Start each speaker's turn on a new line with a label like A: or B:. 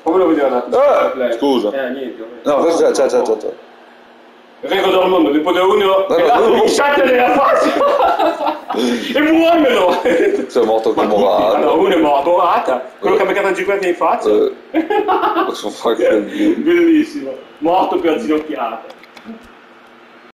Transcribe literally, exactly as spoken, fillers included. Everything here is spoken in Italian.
A: Come lo vedeva da
B: Eh, scusa.
A: Eh, niente.
B: No, questo c'è, c'è, c'è, c'è.
A: Il record del mondo, tipo da uno
B: No,
A: e
B: no,
A: l'altro
B: no.
A: mi sciacca nella faccia e muoiono.
B: Sei morto commovato.
A: Allora, uno è morto, morata, quello che ha beccato cinquanta in faccia.
B: Eh, sono fucking
A: Bellissimo, morto per ginocchiata.